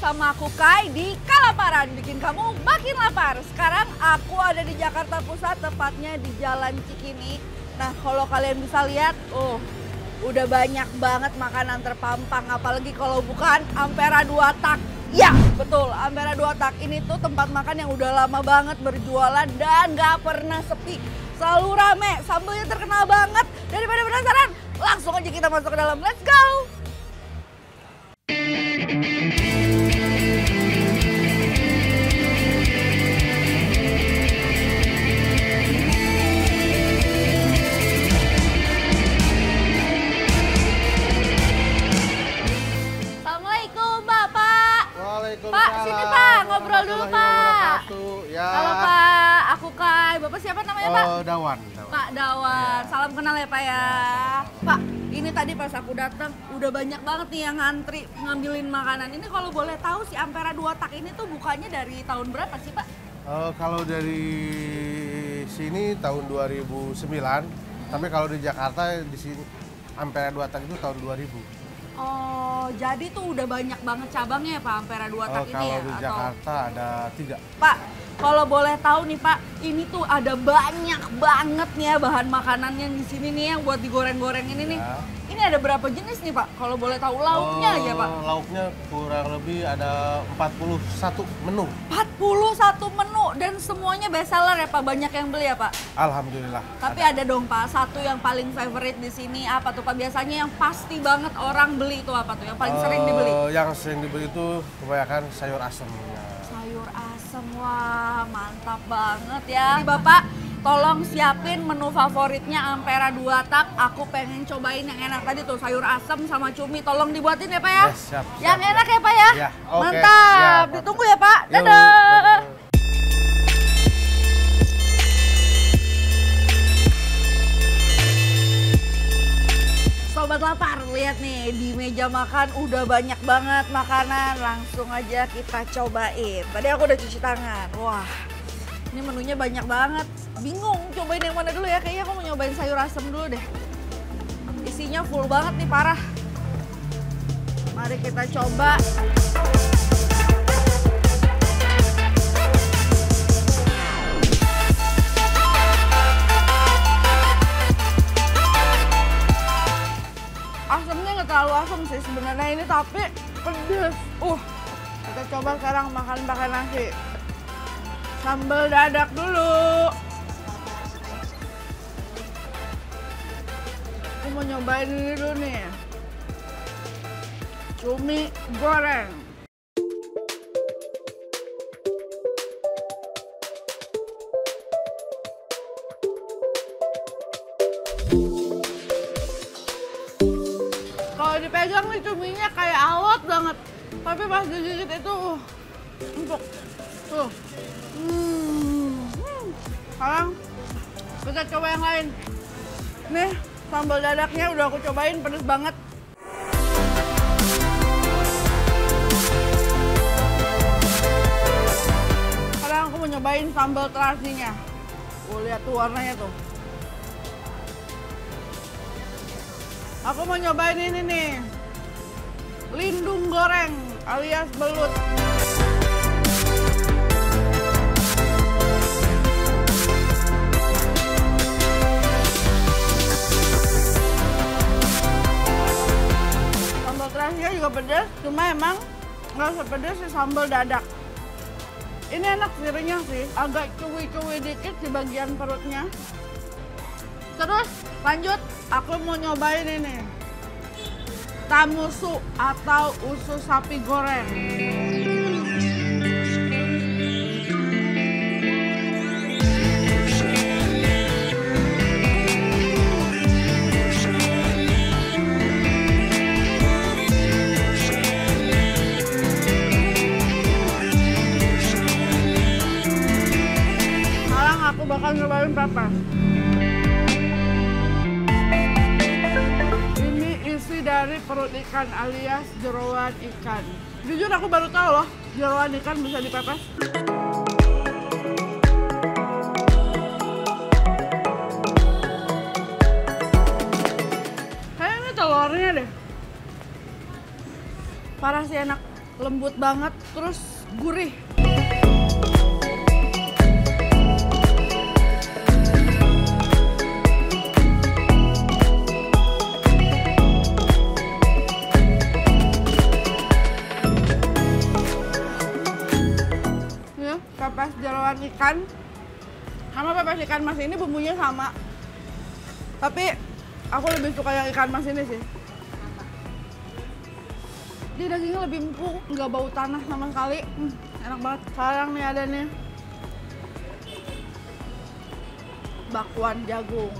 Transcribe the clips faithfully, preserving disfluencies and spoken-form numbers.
sama aku Kai di Kalaparan, bikin kamu makin lapar. Sekarang aku ada di Jakarta Pusat, tepatnya di Jalan Cikini. Nah, kalau kalian bisa lihat, oh, udah banyak banget makanan terpampang, apalagi kalau bukan Ampera dua Tak. Ya, betul, Ampera dua Tak ini tuh tempat makan yang udah lama banget berjualan dan gak pernah sepi. Selalu rame, sambelnya terkenal banget. Daripada penasaran, langsung aja kita masuk ke dalam. Let's go! Pak, sini Pak, ngobrol dulu Pak. Ya. Halo Pak, aku Kai. Bapak siapa namanya Pak? Oh, Dawan. Dawan. Pak Dawan, ya. Salam kenal ya Pak ya. Ya. Pak, ini tadi pas aku datang udah banyak banget nih yang ngantri ngambilin makanan. Ini kalau boleh tahu si Ampera dua Tak ini tuh bukanya dari tahun berapa sih Pak? Uh, kalau dari sini tahun dua ribu sembilan, tapi kalau di Jakarta di sini Ampera dua Tak itu tahun dua ribu. Oh, jadi tuh udah banyak banget cabangnya ya Pak Ampera dua Tak oh, ini ya? Kalau di Jakarta atau... ada tiga. Pak, kalau boleh tahu nih Pak, ini tuh ada banyak banget nih ya bahan makanan yang di sini nih yang buat digoreng-goreng ini nih. Ya. Ini ada berapa jenis nih Pak? Kalau boleh tahu lauknya oh, aja Pak. Lauknya kurang lebih ada empat puluh satu menu. empat puluh satu menu dan semuanya best seller ya Pak? Banyak yang beli ya Pak? Alhamdulillah. Tapi ada, ada dong Pak, satu yang paling favorite di sini apa tuh Pak? Biasanya yang pasti banget orang beli itu apa tuh? Yang paling uh, sering dibeli? Yang sering dibeli itu kebanyakan sayur asem. Sayur asem, wah mantap banget ya. Jadi Bapak, tolong siapin menu favoritnya Ampera dua Tak. Aku pengen cobain yang enak tadi tuh, sayur asem sama cumi. Tolong dibuatin ya Pak ya? Yes, siap, siap, yang siap. enak ya Pak ya? Ya, okay. Mantap, ya, ditunggu ya Pak. Dadah. Sobat lapar, lihat nih di meja makan udah banyak banget makanan. Langsung aja kita cobain. Tadi aku udah cuci tangan. Wah, ini menunya banyak banget. Bingung cobain yang mana dulu ya. Kayaknya aku mau nyobain sayur asem dulu deh. Isinya full banget nih, parah. Mari kita coba. Asamnya nggak terlalu asam sih sebenarnya ini, tapi pedes. Uh, kita coba sekarang makan pakai nasi. Sambal dadak dulu. Aku mau nyobain ini dulu nih. Cumi goreng. Kalau dipegang nih cuminya kayak alot banget, tapi pas digigit itu uh, empuk. Tuh. Hmm. Sekarang kita coba yang lain. Nih, sambal dadaknya udah aku cobain, pedes banget. Sekarang aku mau nyobain sambal terasinya. Oh, lihat tuh warnanya tuh. Aku mau nyobain ini nih, lindung goreng alias belut. Sambal terasinya juga pedas, cuma emang nggak sepedas si sambal dadak. Ini enak sih, renyah sih, agak cuwi-cuwi dikit di bagian perutnya. Terus lanjut, aku mau nyobain ini tamusu atau usus sapi goreng. Sekarang aku bakal nyobain papas. Dari perut ikan alias jeroan ikan. Jujur aku baru tahu loh, jeroan ikan bisa dipepes. Kayaknya ini telurnya deh. Parah sih enak. lembut banget, terus gurih. Ini pepes jeroan ikan sama pepes ikan mas ini bumbunya sama, tapi aku lebih suka yang ikan mas ini sih. Dia dagingnya lebih empuk, nggak bau tanah sama sekali. Hmm, enak banget. Sekarang nih ada nih bakwan jagung.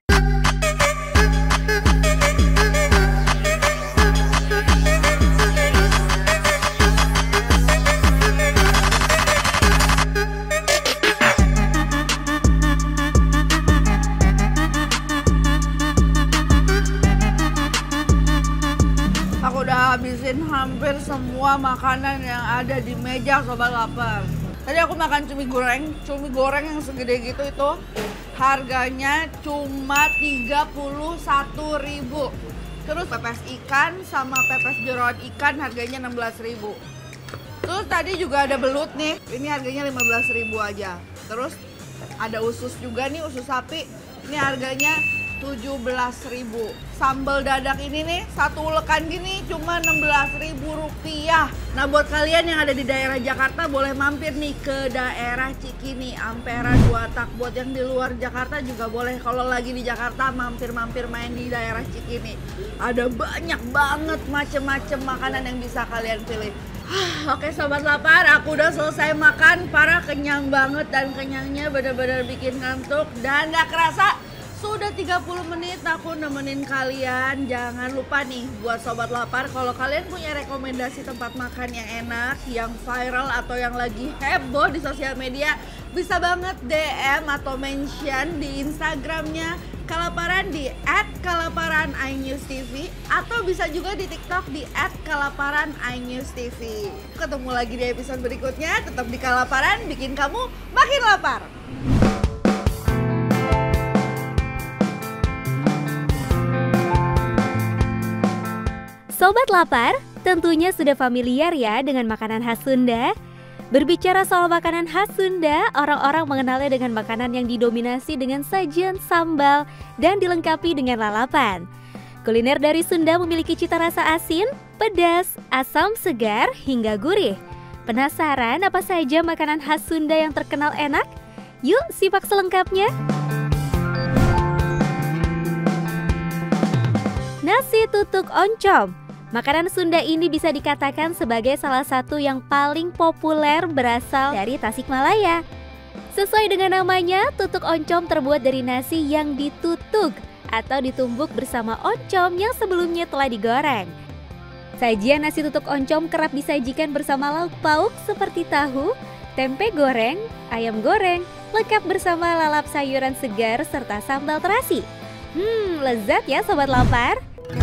Habisin hampir semua makanan yang ada di meja Sobat Lapar. Tadi aku makan cumi goreng, cumi goreng yang segede gitu itu harganya cuma tiga puluh satu ribu. Terus pepes ikan sama pepes jeroan ikan harganya enam belas ribu. Terus tadi juga ada belut nih, ini harganya lima belas ribu aja. Terus ada usus juga nih, usus sapi, ini harganya tujuh belas ribu. Sambal dadak ini nih, satu ulekan gini cuma enam belas ribu rupiah. Nah buat kalian yang ada di daerah Jakarta boleh mampir nih ke daerah Cikini, Ampera dua tak. Buat yang di luar Jakarta juga boleh, kalau lagi di Jakarta mampir-mampir main di daerah Cikini. Ada banyak banget macem-macem makanan yang bisa kalian pilih. Oke Sobat Lapar, aku udah selesai makan, parah kenyang banget, dan kenyangnya bener-bener bikin ngantuk. Dan gak kerasa sudah tiga puluh menit aku nemenin kalian. Jangan lupa nih buat Sobat Lapar, kalau kalian punya rekomendasi tempat makan yang enak, yang viral atau yang lagi heboh di sosial media, bisa banget D M atau mention di Instagramnya Kalaparan di et kalaparan i news t v, atau bisa juga di TikTok di et kalaparan i news t v. Ketemu lagi di episode berikutnya, tetap di Kalaparan, bikin kamu makin lapar. Sobat Lapar, tentunya sudah familiar ya dengan makanan khas Sunda. Berbicara soal makanan khas Sunda, orang-orang mengenalnya dengan makanan yang didominasi dengan sajian sambal dan dilengkapi dengan lalapan. Kuliner dari Sunda memiliki cita rasa asin, pedas, asam segar, hingga gurih. Penasaran apa saja makanan khas Sunda yang terkenal enak? Yuk simak selengkapnya. Nasi tutuk oncom. Makanan Sunda ini bisa dikatakan sebagai salah satu yang paling populer berasal dari Tasikmalaya. Sesuai dengan namanya, tutuk oncom terbuat dari nasi yang ditutug atau ditumbuk bersama oncom yang sebelumnya telah digoreng. Sajian nasi tutuk oncom kerap disajikan bersama lauk pauk seperti tahu, tempe goreng, ayam goreng, lengkap bersama lalap sayuran segar serta sambal terasi. Hmm, lezat ya Sobat Lapar.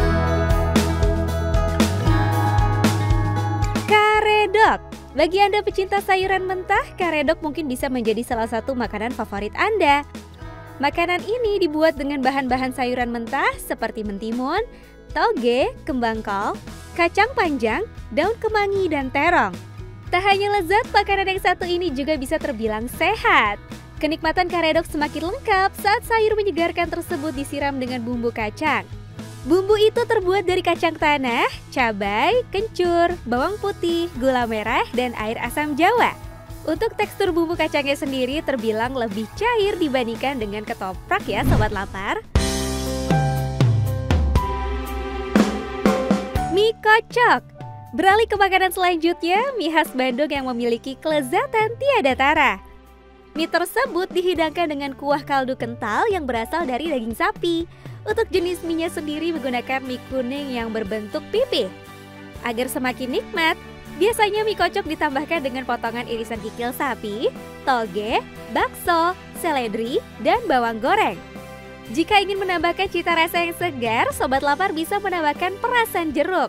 Karedok. Bagi Anda pecinta sayuran mentah, karedok mungkin bisa menjadi salah satu makanan favorit Anda. Makanan ini dibuat dengan bahan-bahan sayuran mentah seperti mentimun, toge, kembang kol, kacang panjang, daun kemangi, dan terong. Tak hanya lezat, makanan yang satu ini juga bisa terbilang sehat. Kenikmatan karedok semakin lengkap saat sayur menyegarkan tersebut disiram dengan bumbu kacang. Bumbu itu terbuat dari kacang tanah, cabai, kencur, bawang putih, gula merah, dan air asam jawa. Untuk tekstur bumbu kacangnya sendiri terbilang lebih cair dibandingkan dengan ketoprak ya Sobat Lapar. Mie kocok. Beralih ke makanan selanjutnya, mie khas Bandung yang memiliki kelezatan tiada tara. Mie tersebut dihidangkan dengan kuah kaldu kental yang berasal dari daging sapi. Untuk jenis mie-nya sendiri menggunakan mie kuning yang berbentuk pipih. Agar semakin nikmat, biasanya mie kocok ditambahkan dengan potongan irisan kikil sapi, toge, bakso, seledri, dan bawang goreng. Jika ingin menambahkan cita rasa yang segar, Sobat Lapar bisa menambahkan perasan jeruk.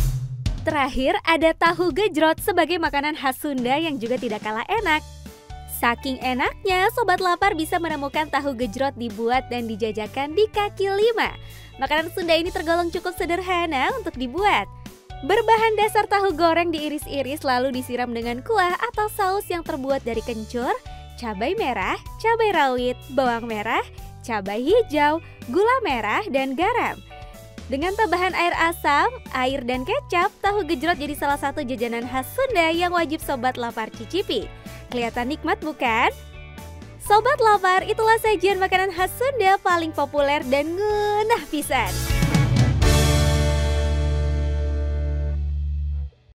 Terakhir ada tahu gejrot sebagai makanan khas Sunda yang juga tidak kalah enak. Saking enaknya, Sobat Lapar bisa menemukan tahu gejrot dibuat dan dijajakan di kaki lima. Makanan Sunda ini tergolong cukup sederhana untuk dibuat. Berbahan dasar tahu goreng diiris-iris lalu disiram dengan kuah atau saus yang terbuat dari kencur, cabai merah, cabai rawit, bawang merah, cabai hijau, gula merah, dan garam. Dengan tambahan air asam, air, dan kecap, tahu gejrot jadi salah satu jajanan khas Sunda yang wajib Sobat Lapar cicipi. Kelihatan nikmat bukan? Sobat Lapar, itulah sajian makanan khas Sunda paling populer dan ngeunah pisan.